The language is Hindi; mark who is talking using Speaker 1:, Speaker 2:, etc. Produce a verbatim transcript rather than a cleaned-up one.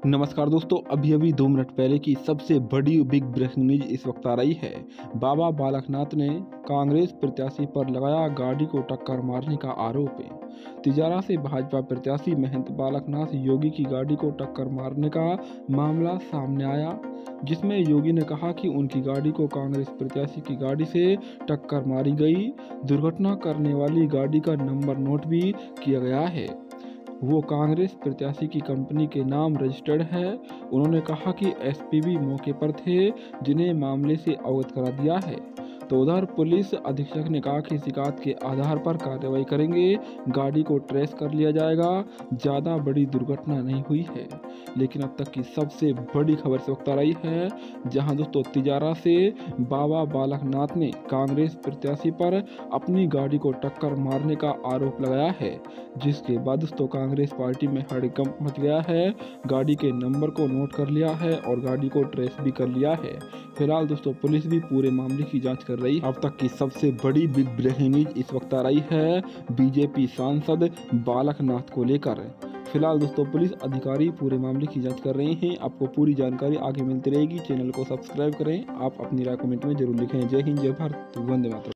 Speaker 1: नमस्कार दोस्तों, अभी अभी दो मिनट पहले की सबसे बड़ी बिग ब्रेकिंग न्यूज इस वक्त आ रही है। बाबा बालकनाथ ने कांग्रेस प्रत्याशी पर लगाया गाड़ी को टक्कर मारने का आरोप है। तिजारा से भाजपा प्रत्याशी महंत बालकनाथ योगी की गाड़ी को टक्कर मारने का मामला सामने आया, जिसमें योगी ने कहा कि उनकी गाड़ी को कांग्रेस प्रत्याशी की गाड़ी से टक्कर मारी गई। दुर्घटना करने वाली गाड़ी का नंबर नोट भी किया गया है। वो कांग्रेस प्रत्याशी की कंपनी के नाम रजिस्टर्ड है। उन्होंने कहा कि एसपी भी मौके पर थे, जिन्हें मामले से अवगत करा दिया है। तो उधर पुलिस अधीक्षक ने कहा कि शिकायत के आधार पर कार्रवाई करेंगे, गाड़ी को ट्रेस कर लिया जाएगा। ज़्यादा बड़ी दुर्घटना नहीं हुई है, लेकिन अब तक की सबसे बड़ी खबर इस वक्त आ रही है, जहां दोस्तों तिजारा से बाबा बालकनाथ ने कांग्रेस प्रत्याशी पर अपनी गाड़ी को टक्कर मारने का आरोप लगाया है, जिसके बाद दोस्तों कांग्रेस पार्टी में हड़कंप मच गया है। गाड़ी के नंबर को नोट कर लिया है और गाड़ी को ट्रेस भी कर लिया है। फिलहाल दोस्तों पुलिस भी पूरे मामले की जांच कर रही है। अब तक की सबसे बड़ी बिग ब्रेकिंग न्यूज इस वक्त आ रही है बीजेपी सांसद बालकनाथ को लेकर। फिलहाल दोस्तों पुलिस अधिकारी पूरे मामले की जांच कर रहे हैं। आपको पूरी जानकारी आगे मिलती रहेगी। चैनल को सब्सक्राइब करें। आप अपनी राय कमेंट में जरूर लिखें। जय हिंद, जय भारत, वंदे मातरम।